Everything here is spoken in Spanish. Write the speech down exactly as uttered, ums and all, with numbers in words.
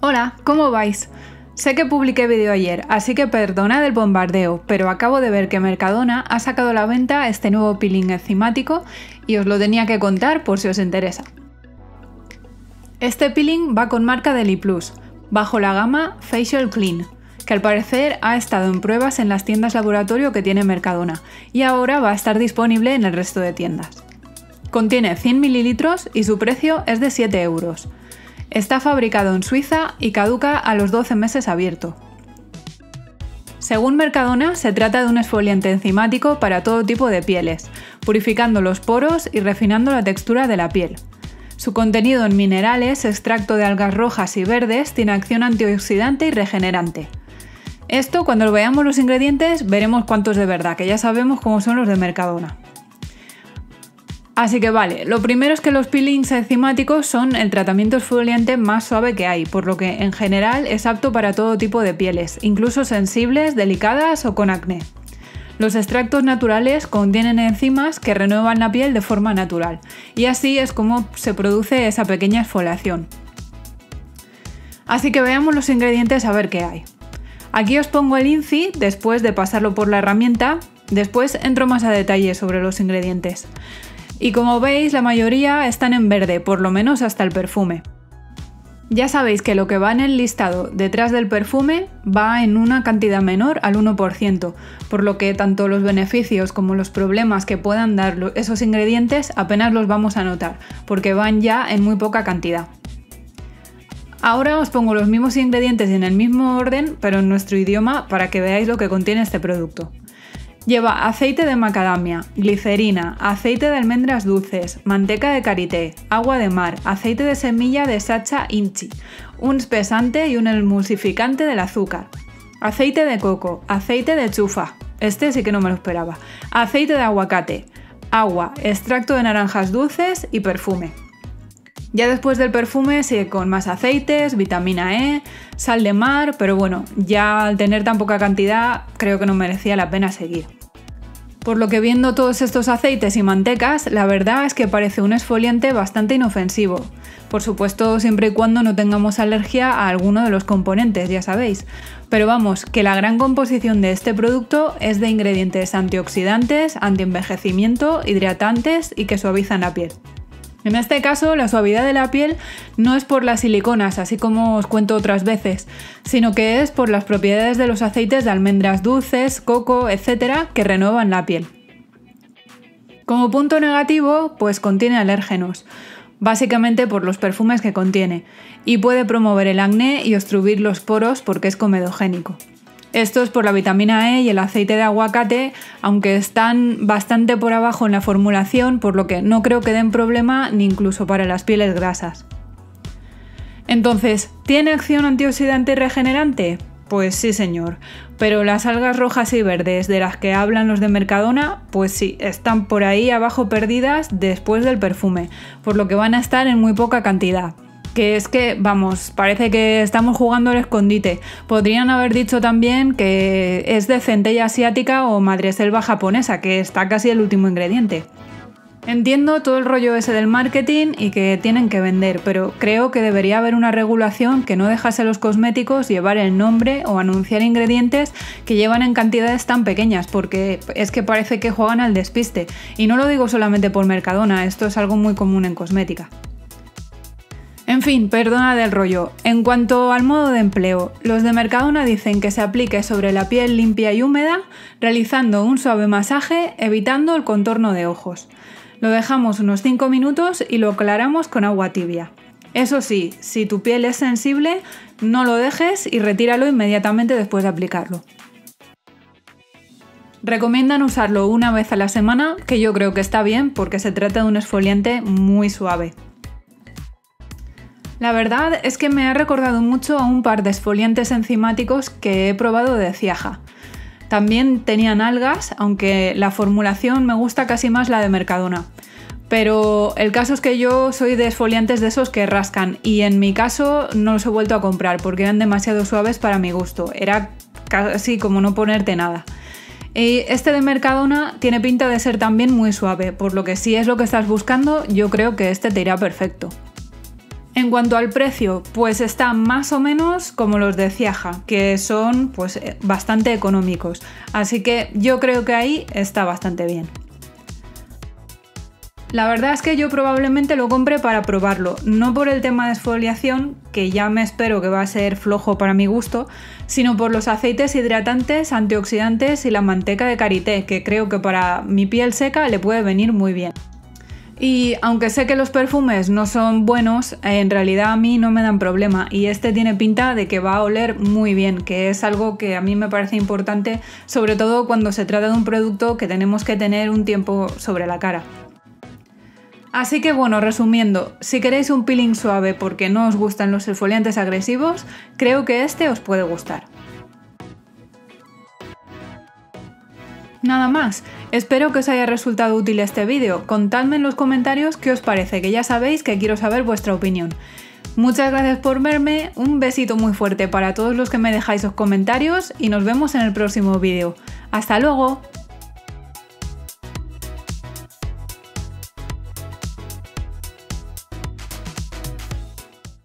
Hola, ¿cómo vais? Sé que publiqué vídeo ayer, así que perdonad el bombardeo, pero acabo de ver que Mercadona ha sacado a la venta este nuevo peeling enzimático y os lo tenía que contar por si os interesa. Este peeling va con marca de Liplus, bajo la gama Facial Clean, que al parecer ha estado en pruebas en las tiendas laboratorio que tiene Mercadona y ahora va a estar disponible en el resto de tiendas. Contiene cien mililitros y su precio es de siete euros. Está fabricado en Suiza y caduca a los doce meses abierto. Según Mercadona, se trata de un exfoliante enzimático para todo tipo de pieles, purificando los poros y refinando la textura de la piel. Su contenido en minerales, extracto de algas rojas y verdes, tiene acción antioxidante y regenerante. Esto, cuando veamos los ingredientes, veremos cuántos de verdad, que ya sabemos cómo son los de Mercadona. Así que vale, lo primero es que los peelings enzimáticos son el tratamiento exfoliante más suave que hay, por lo que en general es apto para todo tipo de pieles, incluso sensibles, delicadas o con acné. Los extractos naturales contienen enzimas que renuevan la piel de forma natural, y así es como se produce esa pequeña exfoliación. Así que veamos los ingredientes a ver qué hay. Aquí os pongo el INCI después de pasarlo por la herramienta, después entro más a detalle sobre los ingredientes. Y como veis, la mayoría están en verde, por lo menos hasta el perfume. Ya sabéis que lo que va en el listado detrás del perfume va en una cantidad menor al uno por ciento, por lo que tanto los beneficios como los problemas que puedan dar esos ingredientes apenas los vamos a notar, porque van ya en muy poca cantidad. Ahora os pongo los mismos ingredientes en el mismo orden, pero en nuestro idioma para que veáis lo que contiene este producto. Lleva aceite de macadamia, glicerina, aceite de almendras dulces, manteca de karité, agua de mar, aceite de semilla de sacha inchi, un espesante y un emulsificante del azúcar, aceite de coco, aceite de chufa, este sí que no me lo esperaba, aceite de aguacate, agua, extracto de naranjas dulces y perfume. Ya después del perfume sigue con más aceites, vitamina E, sal de mar, pero bueno, ya al tener tan poca cantidad creo que no merecía la pena seguir. Por lo que viendo todos estos aceites y mantecas, la verdad es que parece un exfoliante bastante inofensivo. Por supuesto, siempre y cuando no tengamos alergia a alguno de los componentes, ya sabéis. Pero vamos, que la gran composición de este producto es de ingredientes antioxidantes, antienvejecimiento, hidratantes y que suavizan la piel. En este caso, la suavidad de la piel no es por las siliconas, así como os cuento otras veces, sino que es por las propiedades de los aceites de almendras dulces, coco, etcétera, que renuevan la piel. Como punto negativo, pues contiene alérgenos, básicamente por los perfumes que contiene, y puede promover el acné y obstruir los poros porque es comedogénico. Esto es por la vitamina E y el aceite de aguacate, aunque están bastante por abajo en la formulación, por lo que no creo que den problema ni incluso para las pieles grasas. Entonces, ¿tiene acción antioxidante y regenerante? Pues sí señor, pero las algas rojas y verdes de las que hablan los de Mercadona, pues sí, están por ahí abajo perdidas después del perfume, por lo que van a estar en muy poca cantidad. Que es que, vamos, parece que estamos jugando al escondite. Podrían haber dicho también que es de centella asiática o madreselva japonesa, que está casi el último ingrediente. Entiendo todo el rollo ese del marketing y que tienen que vender, pero creo que debería haber una regulación que no dejase a los cosméticos llevar el nombre o anunciar ingredientes que llevan en cantidades tan pequeñas, porque es que parece que juegan al despiste. Y no lo digo solamente por Mercadona, esto es algo muy común en cosmética. En fin, perdona del rollo. En cuanto al modo de empleo, los de Mercadona dicen que se aplique sobre la piel limpia y húmeda, realizando un suave masaje, evitando el contorno de ojos. Lo dejamos unos cinco minutos y lo aclaramos con agua tibia. Eso sí, si tu piel es sensible, no lo dejes y retíralo inmediatamente después de aplicarlo. Recomiendan usarlo una vez a la semana, que yo creo que está bien porque se trata de un exfoliante muy suave. La verdad es que me ha recordado mucho a un par de exfoliantes enzimáticos que he probado de Ciaja. También tenían algas, aunque la formulación me gusta casi más la de Mercadona. Pero el caso es que yo soy de exfoliantes de esos que rascan y en mi caso no los he vuelto a comprar porque eran demasiado suaves para mi gusto. Era casi como no ponerte nada. Y este de Mercadona tiene pinta de ser también muy suave, por lo que si es lo que estás buscando, yo creo que este te irá perfecto. En cuanto al precio, pues está más o menos como los de Ciaja, que son pues bastante económicos, así que yo creo que ahí está bastante bien. La verdad es que yo probablemente lo compre para probarlo, no por el tema de exfoliación, que ya me espero que va a ser flojo para mi gusto, sino por los aceites hidratantes, antioxidantes y la manteca de karité, que creo que para mi piel seca le puede venir muy bien. Y aunque sé que los perfumes no son buenos, en realidad a mí no me dan problema y este tiene pinta de que va a oler muy bien, que es algo que a mí me parece importante, sobre todo cuando se trata de un producto que tenemos que tener un tiempo sobre la cara. Así que bueno, resumiendo, si queréis un peeling suave porque no os gustan los exfoliantes agresivos, creo que este os puede gustar. Nada más, espero que os haya resultado útil este vídeo, contadme en los comentarios qué os parece, que ya sabéis que quiero saber vuestra opinión. Muchas gracias por verme, un besito muy fuerte para todos los que me dejáis los comentarios y nos vemos en el próximo vídeo. ¡Hasta luego!